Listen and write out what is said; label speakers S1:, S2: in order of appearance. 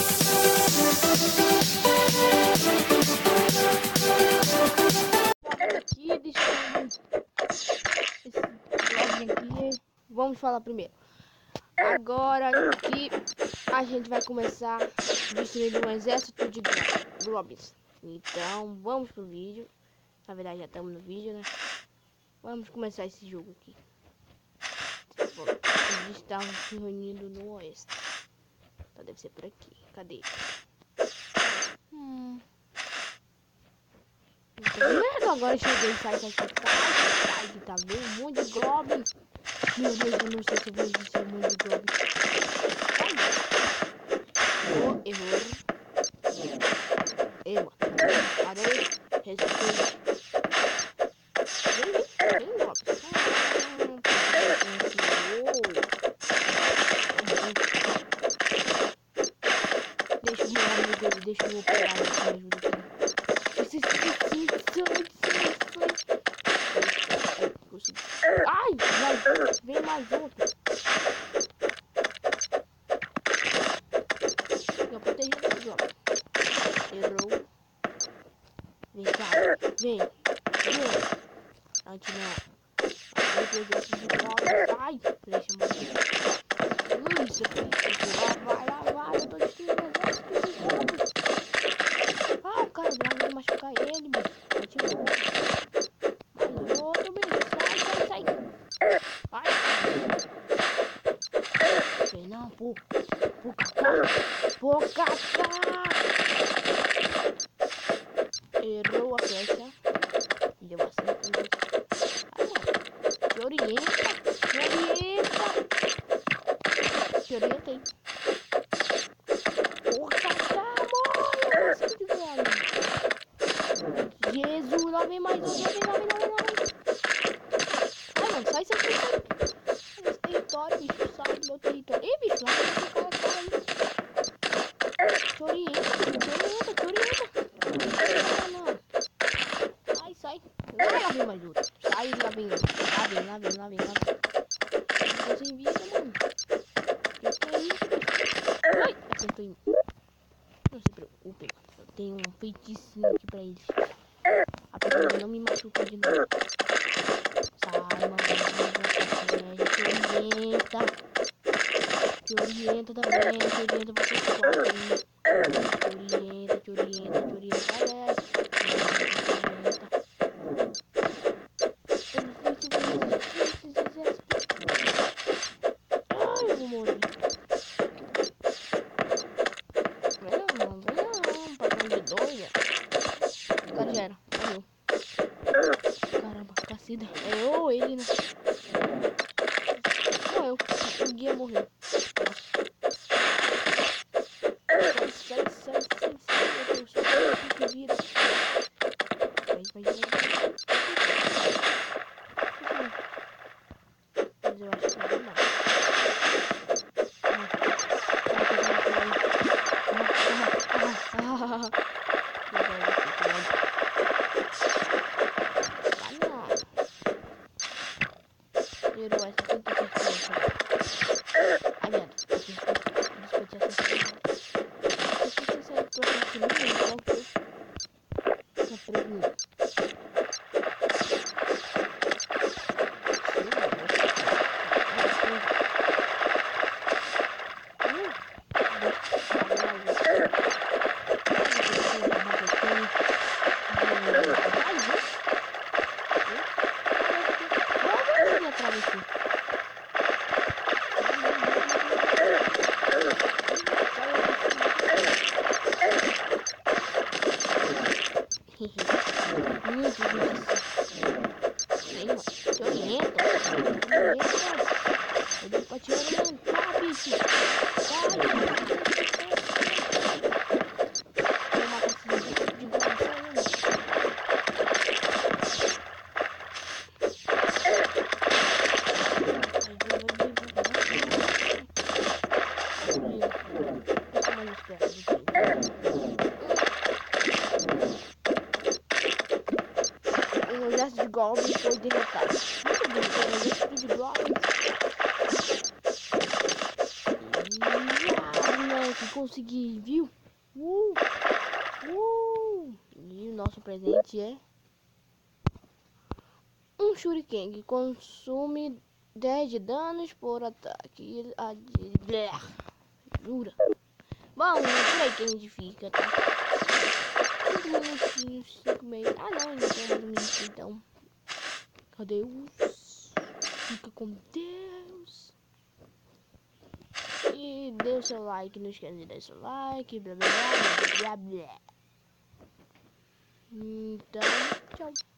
S1: Aqui, deixa eu esse vlog aqui. Vamos falar primeiro. Agora aqui a gente vai começar destruindo um exército de goblins. Então vamos pro vídeo. Na verdade já estamos no vídeo, né? Vamos começar esse jogo aqui. Eles estavam se reunindo no oeste. Então deve ser por aqui. Cadê? Merda, agora cheguei, sai, tá vendo? Um monte de goblin. Meu Deus, eu não sei se eu vou existir um monte de goblin. Oh, errou. Mano. Parei. Respeito. Vem, goblin. Deixa o meu amigo aí, deixa eu operar aqui, me ajuda aqui. Ai, vem mais outro. Eu protegido esse jogo. Errou. Vem cá. Vem. Antes não. Ai, deixa eu morrer. Isso aqui. Lá vai. Eu tô destruindo o exército de goblins. Ah, o cara vai machucar ele, bicho. Continua. Mais outro, bicho. Sai. Vai. Sei não, pô. Pô, cacá. Errou a flecha. Deu bastante. Te orienta. Hein? Pô, cacá, morre. Jesus, lá vem mais um. Ai, mano, sai. Esse território, bicho, sai do meu território. Ih, bicho, lá vem o cara aí. Te orienta. Não. Sai. Lá vem mais outro. Sai, lá vem. Lá vem. Tô sem vida, mano. Que é isso? Ai, acertou em mim. Não se preocupe, eu tenho um feiticinho aqui pra eles. A pessoa não me machuca de novo. Sai, mano. Te orienta também. Te orienta você quatro. Te orienta. Ai, eu vou morrer. Não, padrão de doida. O cara já era, morreu. Caramba, cacida. É ou ele, né? Morreu. O guia morreu. Sai. Eu tô vira. Vai. Mas eu acho que não. O exército de goblins foi derrotado. Muito bem, o exército de goblins. Moleque, consegui, viu? E o nosso presente é um shuriken que consome 10 de danos por ataque. Jura? Bom, por aí que a gente fica, tá? 5 minutinhos, 5 meses. Ah não, ainda tem mais um minutinho então. Cadê os? Fica com Deus. E dê o seu like, não esqueça de dar seu like, blá blá blá blá blá blá. Então, tchau.